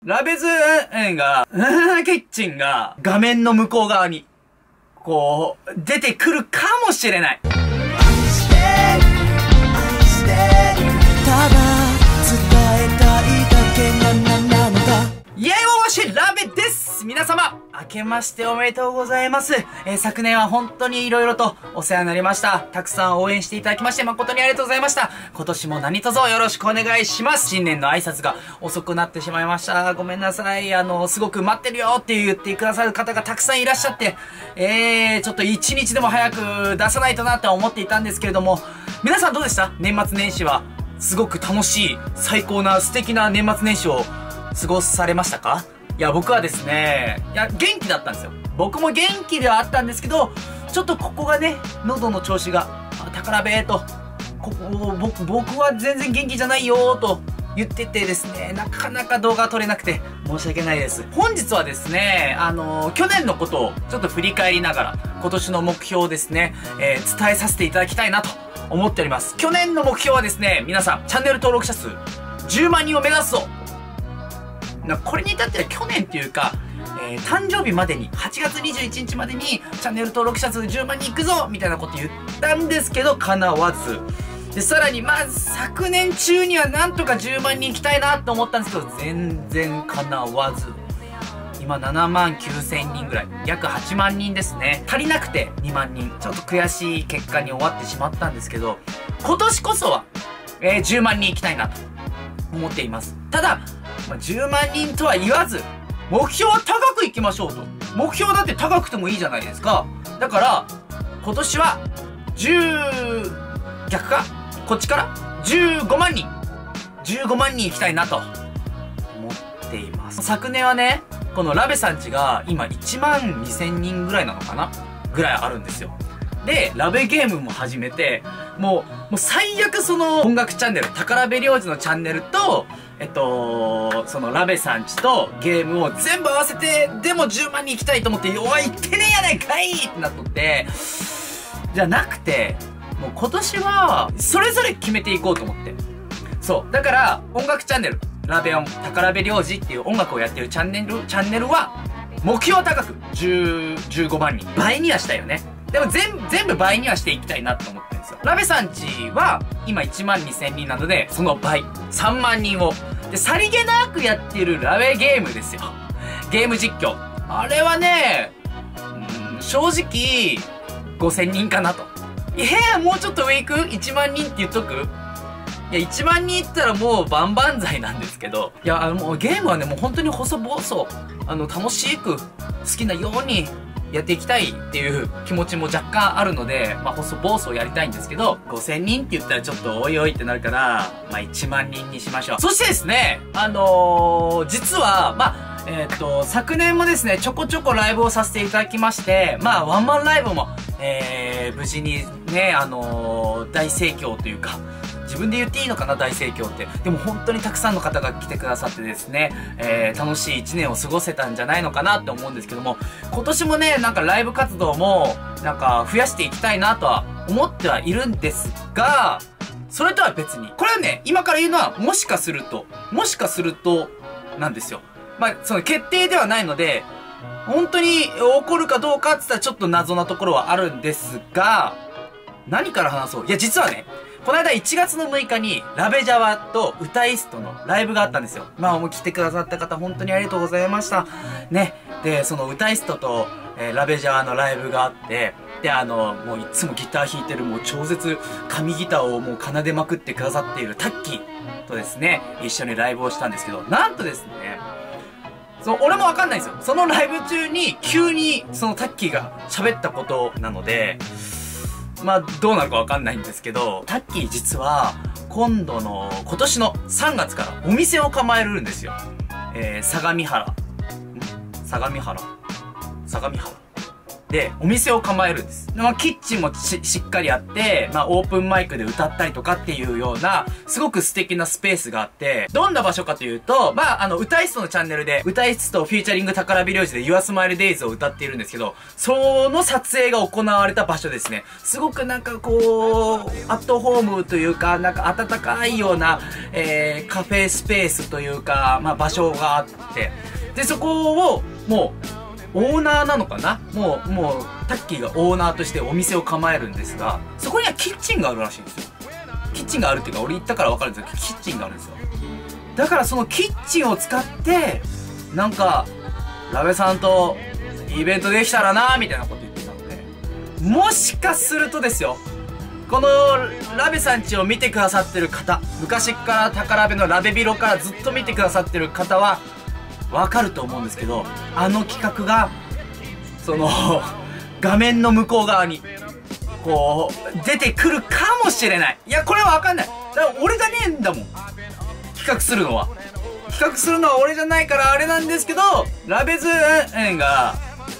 ラベズが、キッチンが画面の向こう側に、こう、出てくるかもしれない。イエイわしラベです。皆様、明けましておめでとうございます。昨年は本当に色々とお世話になりました。たくさん応援していただきまして誠にありがとうございました。今年も何卒よろしくお願いします。新年の挨拶が遅くなってしまいました。ごめんなさい。すごく待ってるよって言ってくださる方がたくさんいらっしゃって、ちょっと一日でも早く出さないとなって思っていたんですけれども、皆さんどうでした？年末年始はすごく楽しい、最高な素敵な年末年始を過ごされましたか？いや、僕はですね、元気だったんですよ。僕も元気ではあったんですけど、ちょっとここがね、喉の調子が、宝べーと、僕は全然元気じゃないよーと言っててですね、なかなか動画撮れなくて申し訳ないです。本日はですね、去年のことをちょっと振り返りながら、今年の目標をですね、伝えさせていただきたいなと思っております。去年の目標はですね、皆さん、チャンネル登録者数10万人を目指すぞ。これに至っては去年っていうか、誕生日までに、8月21日までにチャンネル登録者数10万人いくぞみたいなこと言ったんですけど、叶わず。で、さらに、昨年中にはなんとか10万人行きたいなと思ったんですけど、全然叶わず。今7万9000人ぐらい。約8万人ですね。足りなくて2万人。ちょっと悔しい結果に終わってしまったんですけど、今年こそは、10万人行きたいなと思っています。ただ、10万人とは言わず、目標は高くいきましょうと。目標だって高くてもいいじゃないですか。だから、今年は、逆かこっちから15万人。15万人行きたいなと、思っています。昨年はね、このラベさんちが今1万2000人ぐらいなのかなぐらいあるんですよ。で、ラベゲームも始めて、もう最悪その音楽チャンネル、宝部良二のチャンネルと、そのラベさんちとゲームを全部合わせて、でも10万人行きたいと思って、おい、言ってねえやないかいってなっとって、じゃなくて、もう今年は、それぞれ決めていこうと思って。そう。だから、音楽チャンネル、ラベオン、宝部良二っていう音楽をやってるチャンネルは、目標高く、15万人。倍にはしたいよね。でも全部倍にはしていきたいなって思ってるんですよ。ラベさんちは、今1万2000人なので、その倍、3万人を。で、さりげなくやってるラベゲームですよ。ゲーム実況。あれはね、正直、5000人かなと。もうちょっと上行く ?1 万人って言っとく？いや、1万人いったらもう万々歳なんですけど。いや、もうゲームはね、もう本当に細々、楽しく、好きなように、やっていきたいっていう気持ちも若干あるので、細々やりたいんですけど、5000人って言ったらちょっとおいおいってなるから、1万人にしましょう。そしてですね、実は、昨年もですね、ちょこちょこライブをさせていただきまして、ワンマンライブも、無事にね、大盛況というか、自分で言っていいのかな、大盛況って。でも本当にたくさんの方が来てくださってですね、楽しい1年を過ごせたんじゃないのかなって思うんですけども、今年もね、なんかライブ活動も、なんか増やしていきたいなとは思ってはいるんですが、それとは別に、これはね、今から言うのは、もしかすると、なんですよ。その決定ではないので、本当に起こるかどうかって言ったらちょっと謎なところはあるんですが、何から話そう？いや、実はね、この間1月の6日に、ラベジャワと歌イストのライブがあったんですよ。もう来てくださった方、本当にありがとうございました。ね。で、その歌イストと、ラベジャワのライブがあって、で、もういつもギター弾いてる、もう超絶紙ギターをもう奏でまくってくださっているタッキーとですね、一緒にライブをしたんですけど、なんとですね、俺もわかんないんですよ。そのライブ中に、急に、そのタッキーが喋ったことなので、どうなるかわかんないんですけど、タッキー実は、今年の3月からお店を構えるんですよ。相模原。 で、お店を構えるんです。まあ、キッチンもしっかりあって、まあ、オープンマイクで歌ったりとかっていうような、すごく素敵なスペースがあって、どんな場所かというと、まあ、歌い室のチャンネルで、歌い室とフューチャリング宝火領事で Your Smile Days を歌っているんですけど、その撮影が行われた場所ですね。すごくなんかこう、アットホームというか、なんか温かいような、カフェスペースというか、まあ、場所があって、で、そこを、もう、オーナーなのかな、もう、タッキーがオーナーとしてお店を構えるんですが、そこにはキッチンがあるらしいんですよ。キッチンがあるっていうか、俺行ったから分かるんですけど、キッチンがあるんですよ。だからそのキッチンを使って、なんか、ラベさんとイベントできたらなみたいなこと言ってたので、もしかするとですよ、このラベさんちを見てくださってる方、昔から宝部のラベビロからずっと見てくださってる方は、わかると思うんですけど、あの企画が、その、画面の向こう側に、こう、出てくるかもしれない。いや、これはわかんない。だから俺じゃねえんだもん。企画するのは。企画するのは俺じゃないからあれなんですけど、ラベズ園が、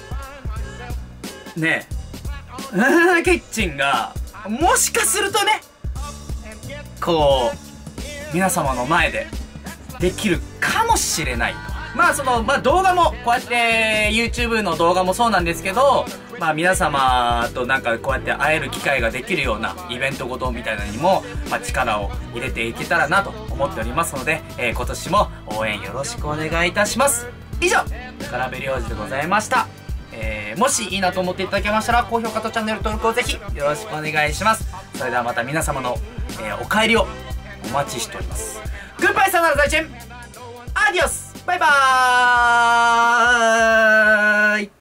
ねえ、キッチンが、もしかするとね、こう、皆様の前で、できるかもしれないと。まあ動画も、こうやって YouTube の動画もそうなんですけど、まあ皆様となんかこうやって会える機会ができるようなイベントごとみたいなのにも、まあ力を入れていけたらなと思っておりますので、今年も応援よろしくお願いいたします。以上、宝部良二でございました。もしいいなと思っていただけましたら、高評価とチャンネル登録をぜひよろしくお願いします。それではまた皆様の、お帰りをお待ちしております。グッバイさよなら再见アディオスバイバーイ。